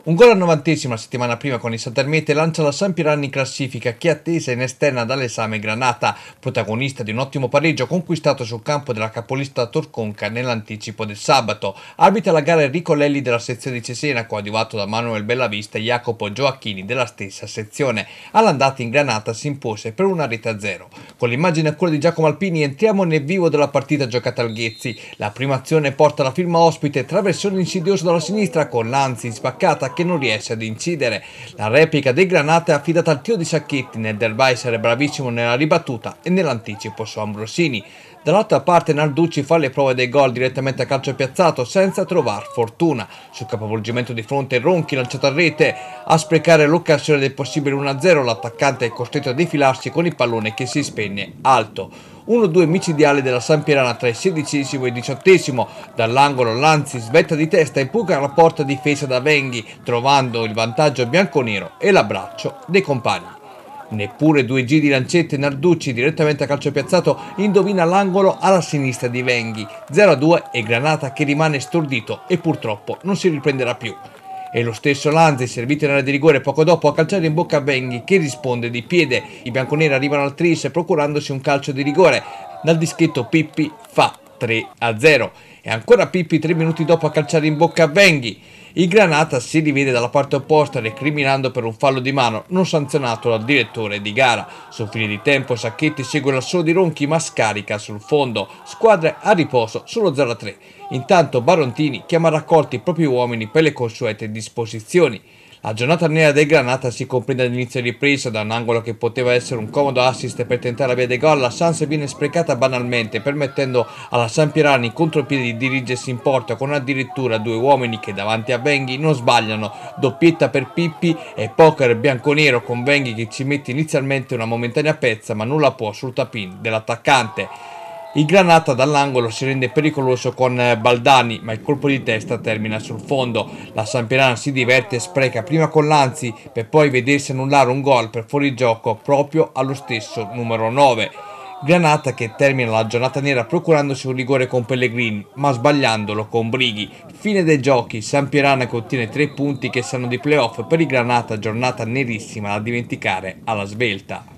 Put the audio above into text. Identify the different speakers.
Speaker 1: Un gol al 90° la settimana prima con il Santermete lancia la Sampierana in classifica, che è attesa in esterna dall'esame Granata, protagonista di un ottimo pareggio conquistato sul campo della capolista Torconca nell'anticipo del sabato. Arbitra la gara Enrico Lelli della sezione di Cesena, coadiuvato da Manuel Bellavista e Jacopo Gioacchini della stessa sezione. All'andata in Granata si impose per 1-0. Con l'immagine a quella di Giacomo Alpini entriamo nel vivo della partita giocata al Ghezzi. La prima azione porta la firma ospite, traversone insidioso dalla sinistra con Lanzi in spaccata che non riesce ad incidere. La replica dei Granata è affidata al tiro di Sacchetti, nel derby essere bravissimo nella ribattuta e nell'anticipo su Ambrosini. Dall'altra parte Narducci fa le prove dei gol direttamente a calcio piazzato senza trovare fortuna. Sul capovolgimento di fronte Ronchi lanciato a rete a sprecare l'occasione del possibile 1-0, l'attaccante è costretto a defilarsi con il pallone che si spegne alto. 1-2 micidiale della Sampierana tra il 16° e il 18°. Dall'angolo Lanzi svetta di testa e buca la porta difesa da Venghi, trovando il vantaggio bianconero e l'abbraccio dei compagni. Neppure due giri di lancette Narducci direttamente a calcio piazzato indovina l'angolo alla sinistra di Venghi. 0-2 e Granata che rimane stordito e purtroppo non si riprenderà più. E lo stesso Lanzi, servito in area di rigore poco dopo, a calciare in bocca a Venghi che risponde di piede. I bianconeri arrivano al tris procurandosi un calcio di rigore. Dal dischetto Pippi fa 3-0 e ancora Pippi 3 minuti dopo a calciare in bocca a Venghi. Il Granata si rivede dalla parte opposta recriminando per un fallo di mano non sanzionato dal direttore di gara. Su fine di tempo Sacchetti segue l'assolo di Ronchi ma scarica sul fondo. Squadre a riposo solo 0-3. Intanto Barontini chiama raccolti i propri uomini per le consuete disposizioni. La giornata nera del Granata si comprende all'inizio ripresa da un angolo che poteva essere un comodo assist per tentare la via dei gol. La chance viene sprecata banalmente, permettendo alla Sampierana in contropiede di dirigersi in porta con addirittura due uomini che davanti a Venghi non sbagliano. Doppietta per Pippi e poker bianconero con Venghi che ci mette inizialmente una momentanea pezza ma nulla può sul tapin dell'attaccante. Il Granata dall'angolo si rende pericoloso con Baldani, ma il colpo di testa termina sul fondo. La Sampierana si diverte e spreca prima con Lanzi per poi vedersi annullare un gol per fuorigioco proprio allo stesso numero 9. Granata che termina la giornata nera procurandosi un rigore con Pellegrini, ma sbagliandolo con Brighi. Fine dei giochi, Sampierana che ottiene 3 punti che sanno di playoff. Per il Granata giornata nerissima da dimenticare alla svelta.